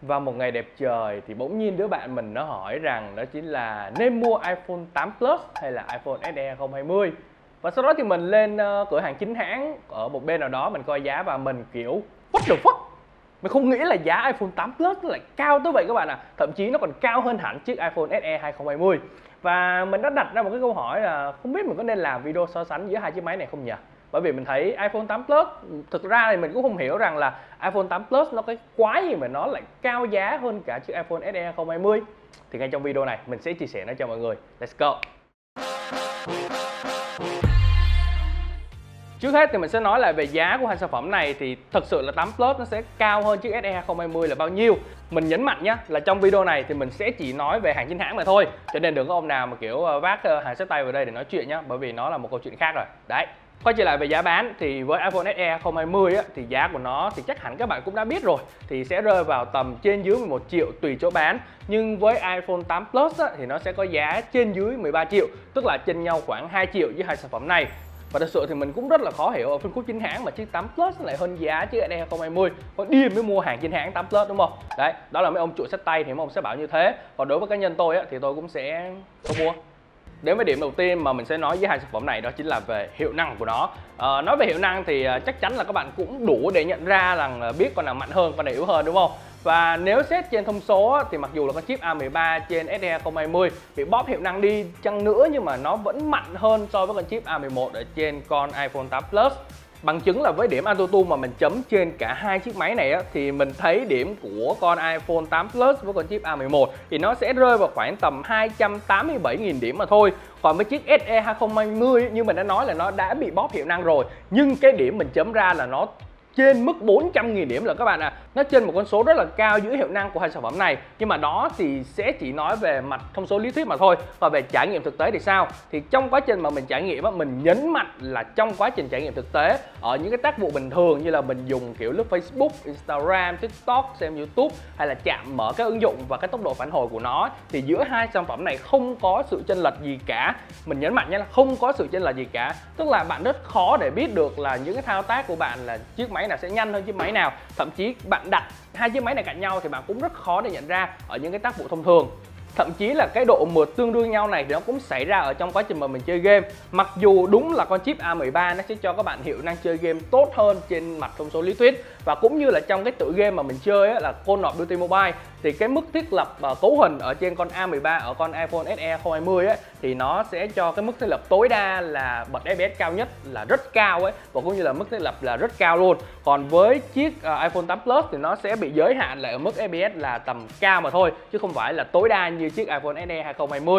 Vào một ngày đẹp trời thì bỗng nhiên đứa bạn mình nó hỏi rằng đó chính là nên mua iPhone 8 Plus hay là iPhone SE 2020. Và sau đó thì mình lên cửa hàng chính hãng ở một bên nào đó, mình coi giá và mình kiểu what the fuck. Mình không nghĩ là giá iPhone 8 Plus nó lại cao tới vậy các bạn ạ. Thậm chí nó còn cao hơn hẳn chiếc iPhone SE 2020. Và mình đã đặt ra một cái câu hỏi là không biết mình có nên làm video so sánh giữa hai chiếc máy này không nhỉ? Bởi vì mình thấy iPhone 8 Plus, thực ra thì mình cũng không hiểu rằng là iPhone 8 Plus nó cái quái gì mà nó lại cao giá hơn cả chiếc iPhone SE 2020. Thì ngay trong video này mình sẽ chia sẻ nó cho mọi người. Let's go! Trước hết thì mình sẽ nói lại về giá của hai sản phẩm này. Thì thật sự là 8 Plus nó sẽ cao hơn chiếc SE 2020 là bao nhiêu. Mình nhấn mạnh nhé là trong video này thì mình sẽ chỉ nói về hàng chính hãng mà thôi. Cho nên đừng có ông nào mà kiểu vác hàng xách tay vào đây để nói chuyện nhé. Bởi vì nó là một câu chuyện khác rồi. Đấy. Quay trở lại về giá bán thì với iPhone SE 2020 á, thì giá của nó thì chắc hẳn các bạn cũng đã biết rồi, thì sẽ rơi vào tầm trên dưới 11 triệu tùy chỗ bán. Nhưng với iPhone 8 Plus á, thì nó sẽ có giá trên dưới 13 triệu, tức là chênh nhau khoảng 2 triệu với hai sản phẩm này. Và thật sự thì mình cũng rất là khó hiểu ở phân khúc chính hãng mà chiếc 8 Plus lại hơn giá chiếc SE 2020. Có điên mới mua hàng chính hãng 8 Plus đúng không? Đấy, đó là mấy ông chuột xách tay thì mấy ông sẽ bảo như thế. Còn đối với cá nhân tôi á, thì tôi cũng sẽ không mua. Đến với điểm đầu tiên mà mình sẽ nói với hai sản phẩm này đó chính là về hiệu năng của nó. Nói về hiệu năng thì chắc chắn là các bạn cũng đủ để nhận ra rằng biết con nào mạnh hơn, con nào yếu hơn đúng không? Và nếu xét trên thông số thì mặc dù là con chip A13 trên SE 2020 bị bóp hiệu năng đi chăng nữa, nhưng mà nó vẫn mạnh hơn so với con chip A11 ở trên con iPhone 8 Plus. Bằng chứng là với điểm AnTuTu mà mình chấm trên cả hai chiếc máy này á, thì mình thấy điểm của con iPhone 8 Plus với con chip A11 thì nó sẽ rơi vào khoảng tầm 287.000 điểm mà thôi. Còn với chiếc SE 2020 như mình đã nói là nó đã bị bóp hiệu năng rồi, nhưng cái điểm mình chấm ra là nó trên mức 400.000 điểm là các bạn ạ. Nó trên một con số rất là cao giữa hiệu năng của hai sản phẩm này. Nhưng mà đó thì sẽ chỉ nói về mặt thông số lý thuyết mà thôi. Và về trải nghiệm thực tế thì sao? Thì trong quá trình mà mình trải nghiệm, mình nhấn mạnh là trong quá trình trải nghiệm thực tế, ở những cái tác vụ bình thường như là mình dùng kiểu lướt Facebook, Instagram, TikTok, xem YouTube hay là chạm mở các ứng dụng và cái tốc độ phản hồi của nó, thì giữa hai sản phẩm này không có sự chênh lệch gì cả. Mình nhấn mạnh nha là không có sự chênh lệch gì cả. Tức là bạn rất khó để biết được là những cái thao tác của bạn là chiếc máy nào sẽ nhanh hơn chiếc máy nào. Thậm chí bạn đặt hai chiếc máy này cạnh nhau thì bạn cũng rất khó để nhận ra ở những cái tác vụ thông thường. Thậm chí là cái độ mượt tương đương nhau này thì nó cũng xảy ra ở trong quá trình mà mình chơi game. Mặc dù đúng là con chip A13 nó sẽ cho các bạn hiệu năng chơi game tốt hơn trên mặt thông số lý thuyết, và cũng như là trong cái tựa game mà mình chơi á, là Call of Duty Mobile, thì cái mức thiết lập cấu hình ở trên con A13 ở con iPhone SE 2020 ấy, thì nó sẽ cho cái mức thiết lập tối đa là bật FPS cao nhất là rất cao ấy, và cũng như là mức thiết lập là rất cao luôn. Còn với chiếc iPhone 8 Plus thì nó sẽ bị giới hạn lại ở mức FPS là tầm cao mà thôi, chứ không phải là tối đa như chiếc iPhone SE 2020.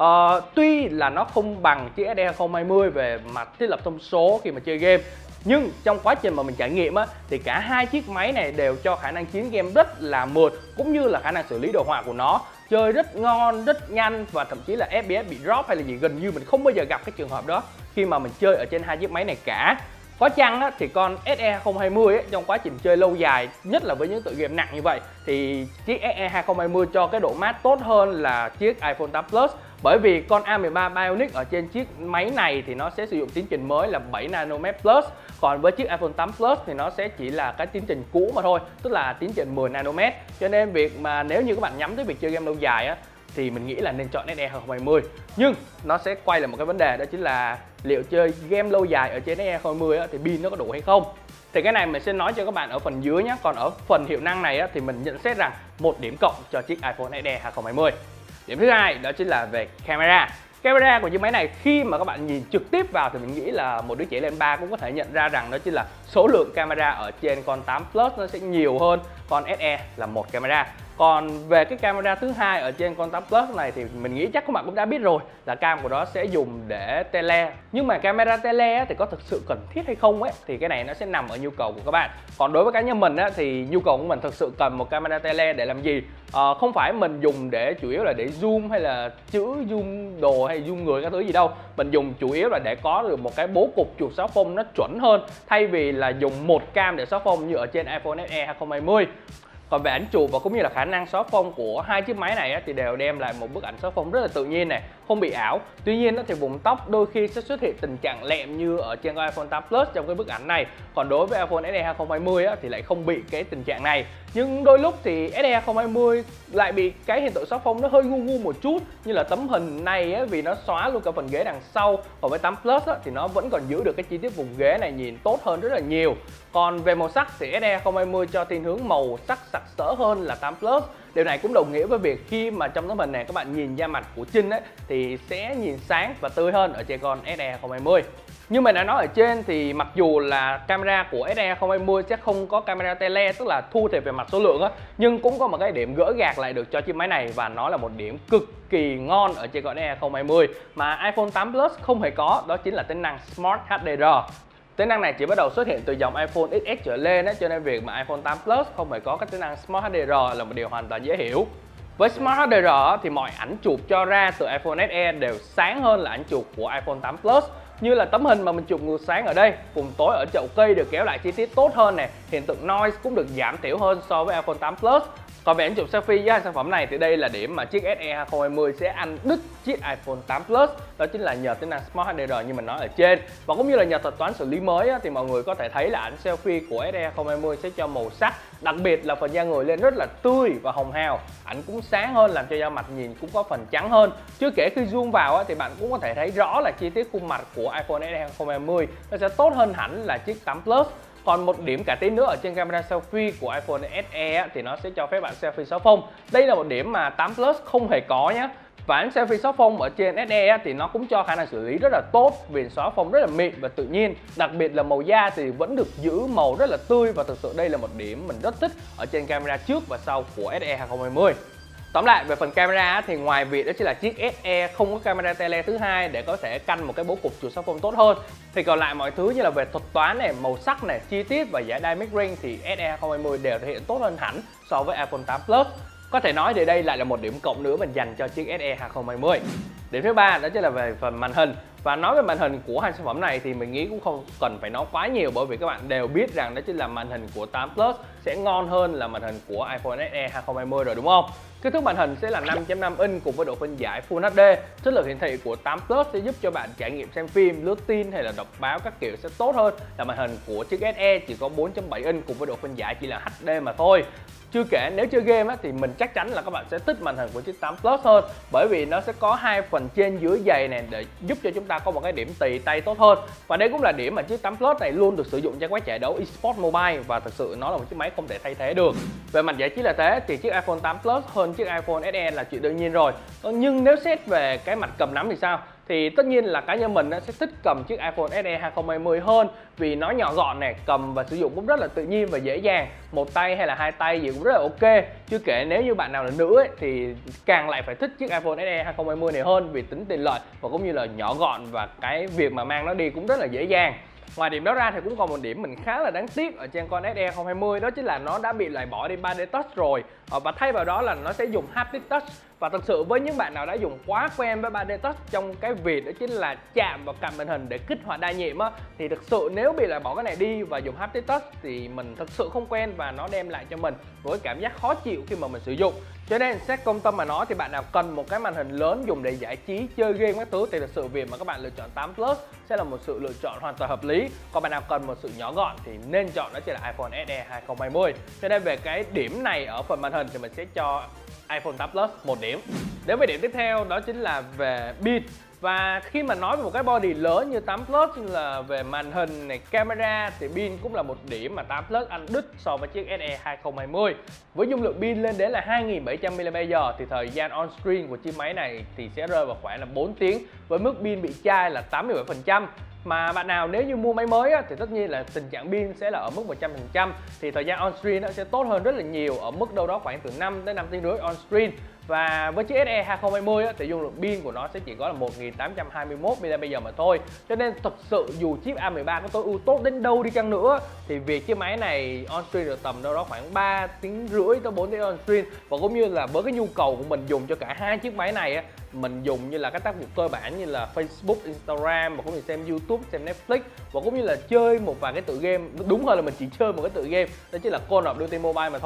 Tuy là nó không bằng chiếc SE 2020 về mặt thiết lập thông số khi mà chơi game, nhưng trong quá trình mà mình trải nghiệm á, thì cả hai chiếc máy này đều cho khả năng chiến game rất là mượt, cũng như là khả năng xử lý đồ họa của nó chơi rất ngon, rất nhanh, và thậm chí là FPS bị drop hay là gì gần như mình không bao giờ gặp cái trường hợp đó khi mà mình chơi ở trên hai chiếc máy này cả. Có chăng á, thì con SE 2020 ấy, trong quá trình chơi lâu dài, nhất là với những tựa game nặng như vậy, thì chiếc SE 2020 cho cái độ mát tốt hơn là chiếc iPhone 8 Plus. Bởi vì con A13 Bionic ở trên chiếc máy này thì nó sẽ sử dụng tiến trình mới là 7 nanomet plus. Còn với chiếc iPhone 8 Plus thì nó sẽ chỉ là cái tiến trình cũ mà thôi, tức là tiến trình 10 nanomet. Cho nên việc mà nếu như các bạn nhắm tới việc chơi game lâu dài á, thì mình nghĩ là nên chọn SE 2020. Nhưng nó sẽ quay lại một cái vấn đề, đó chính là liệu chơi game lâu dài ở trên SE 2020 á, thì pin nó có đủ hay không. Thì cái này mình sẽ nói cho các bạn ở phần dưới nhé. Còn ở phần hiệu năng này á, thì mình nhận xét rằng 1 điểm cộng cho chiếc iPhone SE 2020. Điểm thứ hai đó chính là về camera. Camera của chiếc máy này khi mà các bạn nhìn trực tiếp vào thì mình nghĩ là một đứa trẻ lên 3 cũng có thể nhận ra rằng đó chính là số lượng camera ở trên con 8 Plus nó sẽ nhiều hơn con SE là 1 camera. Còn về cái camera thứ hai ở trên con 8 Plus này thì mình nghĩ chắc các bạn cũng đã biết rồi, là cam của nó sẽ dùng để tele. Nhưng mà camera tele thì có thực sự cần thiết hay không ấy, thì cái này nó sẽ nằm ở nhu cầu của các bạn. Còn đối với cá nhân mình thì nhu cầu của mình thực sự cần một camera tele để làm gì? Không phải mình dùng để chủ yếu là để zoom hay là chữ zoom đồ hay zoom người các thứ gì đâu. Mình dùng chủ yếu là để có được một cái bố cục chuột xóa phông nó chuẩn hơn, thay vì là dùng một cam để xóa phông như ở trên iPhone SE 2020. Còn về ảnh chụp và cũng như là khả năng xóa phông của hai chiếc máy này thì đều đem lại một bức ảnh xóa phông rất là tự nhiên này, không bị ảo. Tuy nhiên thì vùng tóc đôi khi sẽ xuất hiện tình trạng lẹm như ở trên iPhone 8 Plus trong cái bức ảnh này. Còn đối với iPhone SE 2020 thì lại không bị cái tình trạng này. Nhưng đôi lúc thì SE2020 lại bị cái hiện tượng xóa phông nó hơi ngu một chút, như là tấm hình này á, vì nó xóa luôn cả phần ghế đằng sau. Còn với 8 Plus á, thì nó vẫn còn giữ được cái chi tiết vùng ghế này nhìn tốt hơn rất là nhiều. Còn về màu sắc thì SE2020 cho thiên hướng màu sắc sặc sỡ hơn là 8 Plus. Điều này cũng đồng nghĩa với việc khi mà trong tấm hình này các bạn nhìn da mặt của Trinh ấy, thì sẽ nhìn sáng và tươi hơn ở trên con SE2020. Như mình đã nói ở trên thì mặc dù là camera của SE2020 sẽ không có camera tele, tức là thua thiệt về mặt số lượng á, nhưng cũng có một cái điểm gỡ gạc lại được cho chiếc máy này, và nó là một điểm cực kỳ ngon ở trên con SE2020 mà iPhone 8 Plus không hề có, đó chính là tính năng Smart HDR. Tính năng này chỉ bắt đầu xuất hiện từ dòng iPhone XS trở lên á, cho nên việc mà iPhone 8 Plus không hề có cái tính năng Smart HDR là một điều hoàn toàn dễ hiểu. Với Smart HDR thì mọi ảnh chụp cho ra từ iPhone SE đều sáng hơn là ảnh chụp của iPhone 8 Plus. Như là tấm hình mà mình chụp ngược sáng ở đây, cùng tối ở chậu cây được kéo lại chi tiết tốt hơn nè, hiện tượng noise cũng được giảm thiểu hơn so với iPhone 8 Plus. Còn về ảnh chụp selfie với hai sản phẩm này thì đây là điểm mà chiếc SE2020 sẽ ăn đứt chiếc iPhone 8 Plus, đó chính là nhờ tính năng Smart HDR như mình nói ở trên. Và cũng như là nhờ thuật toán xử lý mới á, thì mọi người có thể thấy là ảnh selfie của SE2020 sẽ cho màu sắc, đặc biệt là phần da người lên rất là tươi và hồng hào. Ảnh cũng sáng hơn làm cho da mặt nhìn cũng có phần trắng hơn. Chưa kể khi zoom vào á, thì bạn cũng có thể thấy rõ là chi tiết khuôn mặt của iPhone SE2020 nó sẽ tốt hơn hẳn là chiếc 8 Plus. Còn một điểm cải tiến nữa ở trên camera selfie của iPhone SE thì nó sẽ cho phép bạn selfie xóa phông. Đây là một điểm mà 8 Plus không hề có nhé. Và ảnh selfie xóa phông ở trên SE thì nó cũng cho khả năng xử lý rất là tốt, vì xóa phông rất là mịn và tự nhiên. Đặc biệt là màu da thì vẫn được giữ màu rất là tươi, và thực sự đây là một điểm mình rất thích ở trên camera trước và sau của SE2020. Tóm lại về phần camera thì ngoài việc đó chính là chiếc SE không có camera tele thứ hai để có thể canh một cái bố cục chụp xóa phông tốt hơn, thì còn lại mọi thứ như là về thuật toán này, màu sắc này, chi tiết và giải dynamic range thì SE2020 đều thể hiện tốt hơn hẳn so với iPhone 8 Plus. Có thể nói thì đây lại là một điểm cộng nữa mình dành cho chiếc SE2020. Điểm thứ ba đó chính là về phần màn hình. Và nói về màn hình của hai sản phẩm này thì mình nghĩ cũng không cần phải nói quá nhiều, bởi vì các bạn đều biết rằng đó chính là màn hình của 8 Plus sẽ ngon hơn là màn hình của iPhone SE 2020 rồi, đúng không? Kích thước màn hình sẽ là 5.5 inch cùng với độ phân giải Full HD. Chất lượng hiển thị của 8 Plus sẽ giúp cho bạn trải nghiệm xem phim, lướt tin hay là đọc báo các kiểu sẽ tốt hơn là màn hình của chiếc SE chỉ có 4.7 inch cùng với độ phân giải chỉ là HD mà thôi. Chưa kể nếu chơi game á, thì mình chắc chắn là các bạn sẽ thích màn hình của chiếc 8 Plus hơn, bởi vì nó sẽ có hai phần trên dưới dày này để giúp cho chúng ta có một cái điểm tì tay tốt hơn. Và đây cũng là điểm mà chiếc 8 Plus này luôn được sử dụng cho các giải đấu eSports Mobile, và thực sự nó là một chiếc máy không thể thay thế được. Về mặt giải trí là thế thì chiếc iPhone 8 Plus hơn chiếc iPhone SE là chuyện đương nhiên rồi. Nhưng nếu xét về cái mặt cầm nắm thì sao? Thì tất nhiên là cá nhân mình sẽ thích cầm chiếc iPhone SE 2020 hơn, vì nó nhỏ gọn này, cầm và sử dụng cũng rất là tự nhiên và dễ dàng, một tay hay là hai tay gì cũng rất là ok. Chưa kể nếu như bạn nào là nữ ấy, thì càng lại phải thích chiếc iPhone SE 2020 này hơn, vì tính tiện lợi và cũng như là nhỏ gọn, và cái việc mà mang nó đi cũng rất là dễ dàng. Ngoài điểm đó ra thì cũng còn một điểm mình khá là đáng tiếc ở trên con SE 2020, đó chính là nó đã bị loại bỏ đi 3D Touch rồi, và thay vào đó là nó sẽ dùng Haptic Touch. Và thật sự với những bạn nào đã dùng quá quen với 3D Touch trong cái việc đó chính là chạm vào cạnh màn hình để kích hoạt đa nhiệm á, thì thực sự nếu bị loại bỏ cái này đi và dùng Haptic Touch thì mình thật sự không quen, và nó đem lại cho mình với cảm giác khó chịu khi mà mình sử dụng. Cho nên xét công tâm mà nói thì bạn nào cần một cái màn hình lớn dùng để giải trí, chơi game các thứ thì thực sự việc mà các bạn lựa chọn 8 Plus sẽ là một sự lựa chọn hoàn toàn hợp lý. Còn bạn nào cần một sự nhỏ gọn thì nên chọn đó chính là iPhone SE 2020. Cho nên về cái điểm này ở phần màn hình thì mình sẽ cho iPhone 8 Plus 1 điểm. Đến với điểm tiếp theo đó chính là về pin. Và khi mà nói về một cái body lớn như 8 Plus là về màn hình này, camera thì pin cũng là một điểm mà 8 Plus ăn đứt so với chiếc SE 2020. Với dung lượng pin lên đến là 2700 mAh thì thời gian on screen của chiếc máy này thì sẽ rơi vào khoảng là 4 tiếng với mức pin bị chai là 87%. Mà bạn nào nếu như mua máy mới á, thì tất nhiên là tình trạng pin sẽ là ở mức 100%, thì thời gian on screen nó sẽ tốt hơn rất là nhiều, ở mức đâu đó khoảng từ 5 đến 5 tiếng rưỡi on screen. Và với chiếc SE 2020 á, thì dung lượng pin của nó sẽ chỉ có là 1821 mAh mà thôi. Cho nên thật sự dù chip A13 có tối ưu tốt đến đâu đi chăng nữa thì việc chiếc máy này on screen được tầm đâu đó khoảng 3 tiếng rưỡi tới 4 tiếng on screen. Và cũng như là với cái nhu cầu của mình dùng cho cả hai chiếc máy này á, mình dùng như là các tác vụ cơ bản như là Facebook, Instagram, và cũng như xem YouTube, xem Netflix, và cũng như là chơi một vài cái tựa game, đúng hơn là mình chỉ chơi một cái tựa game, đó chính là Call of Duty Mobile mà thôi.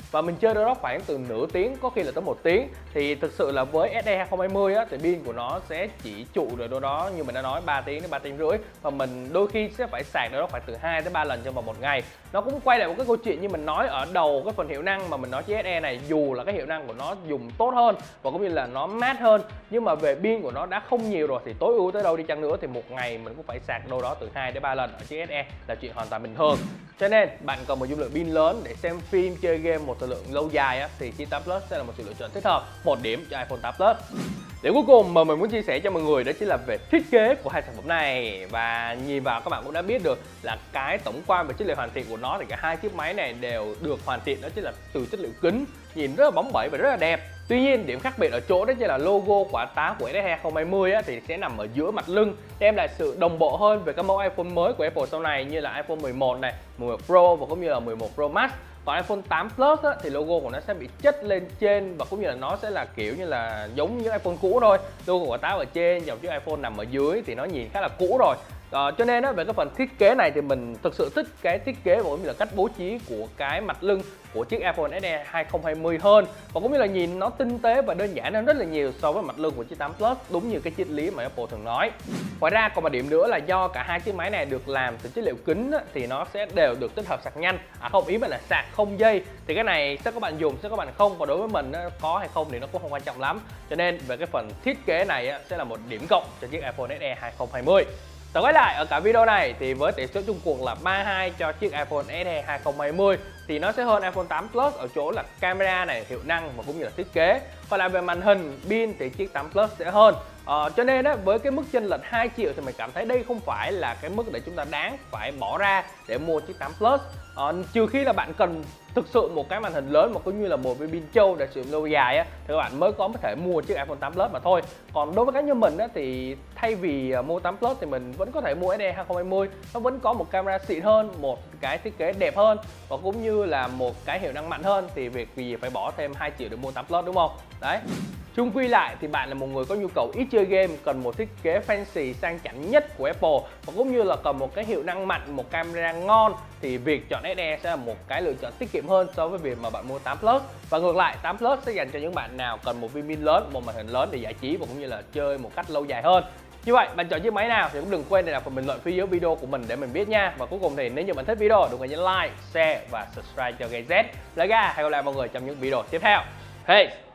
và mình chơi đâu đó khoảng từ nửa tiếng, có khi là tới 1 tiếng. Thì thực sự là với SE 2020 á, thì pin của nó sẽ chỉ trụ được đâu đó như mình đã nói 3 tiếng đến 3 tiếng rưỡi, và mình đôi khi sẽ phải sạc đâu đó khoảng từ 2 tới 3 lần trong vòng 1 ngày. Nó cũng quay lại một cái câu chuyện như mình nói ở đầu cái phần hiệu năng mà mình nói chiếc SE này, dù là cái hiệu năng của nó dùng tốt hơn và cũng như là nó mát hơn, nhưng mà về pin của nó đã không nhiều rồi thì tối ưu tới đâu đi chăng nữa thì một ngày mình cũng phải sạc đâu đó từ 2 đến 3 lần ở chiếc SE là chuyện hoàn toàn bình thường. Cho nên bạn cần một dung lượng pin lớn để xem phim, chơi game một thời lượng lâu dài á, thì chiếc 8 Plus sẽ là một sự lựa chọn thích hợp. 1 điểm cho iPhone 8 Plus. Điểm cuối cùng mà mình muốn chia sẻ cho mọi người đó chính là về thiết kế của hai sản phẩm này. Và nhìn vào các bạn cũng đã biết được là cái tổng quan về chất liệu hoàn thiện của nó thì cả hai chiếc máy này đều được hoàn thiện đó chính là từ chất liệu kính, nhìn rất là bóng bẩy và rất là đẹp. Tuy nhiên điểm khác biệt ở chỗ đó chính là logo quả táo của SE 2020 á, thì sẽ nằm ở giữa mặt lưng, đem lại sự đồng bộ hơn về các mẫu iPhone mới của Apple sau này như là iPhone 11 này, 11 Pro và cũng như là 11 Pro Max. Còn iPhone 8 Plus á, thì logo của nó sẽ bị chất lên trên và cũng như là nó sẽ là kiểu như là giống như iPhone cũ thôi. Logo của táo ở trên, dòng chiếc iPhone nằm ở dưới thì nó nhìn khá là cũ rồi. Cho nên á, về cái phần thiết kế này thì mình thực sự thích cái thiết kế và cũng như là cách bố trí của cái mặt lưng của chiếc iPhone SE 2020 hơn, và cũng như là nhìn nó tinh tế và đơn giản hơn rất là nhiều so với mặt lưng của chiếc 8 Plus, đúng như cái triết lý mà Apple thường nói. Ngoài ra còn một điểm nữa là do cả hai chiếc máy này được làm từ chất liệu kính á, thì nó sẽ đều được tích hợp sạc nhanh. Không, ý mình là sạc không dây, thì cái này sẽ có bạn dùng sẽ có bạn không, còn đối với mình á, có hay không thì nó cũng không quan trọng lắm. Cho nên về cái phần thiết kế này á, sẽ là một điểm cộng cho chiếc iPhone SE 2020. Tổng kết lại ở cả video này thì với tỷ số chung cuộc là 3-2 cho chiếc iPhone SE 2020 thì nó sẽ hơn iPhone 8 Plus ở chỗ là camera này, hiệu năng và cũng như là thiết kế. Còn lại về màn hình, pin thì chiếc 8 Plus sẽ hơn. Cho nên á, với cái mức chênh lệch 2 triệu thì mình cảm thấy đây không phải là cái mức để chúng ta đáng phải bỏ ra để mua chiếc 8 Plus. Trừ khi là bạn cần thực sự một cái màn hình lớn mà cũng như là một cái pin trâu để sử dụng lâu dài á, thì các bạn mới có thể mua chiếc iPhone 8 Plus mà thôi. Còn đối với cá nhân mình á, thì thay vì mua 8 Plus thì mình vẫn có thể mua SE 2020. Nó vẫn có một camera xịn hơn, một cái thiết kế đẹp hơn và cũng như là một cái hiệu năng mạnh hơn, thì việc gì phải bỏ thêm 2 triệu để mua 8 Plus, đúng không? Đấy. Chung quy lại thì bạn là một người có nhu cầu ít chơi game, cần một thiết kế fancy sang chảnh nhất của Apple và cũng như là cần một cái hiệu năng mạnh, một camera ngon, thì việc chọn SE sẽ là một cái lựa chọn tiết kiệm hơn so với việc mà bạn mua 8 Plus. Và ngược lại, 8 Plus sẽ dành cho những bạn nào cần một viên pin lớn, một màn hình lớn để giải trí và cũng như là chơi một cách lâu dài hơn. Như vậy, bạn chọn chiếc máy nào thì cũng đừng quên để đặt phần bình luận phía dưới video của mình để mình biết nha. Và cuối cùng thì nếu như bạn thích video, đừng quên nhấn like, share và subscribe cho Gây Z. Là ga, hẹn gặp lại mọi người trong những video tiếp theo. Hey!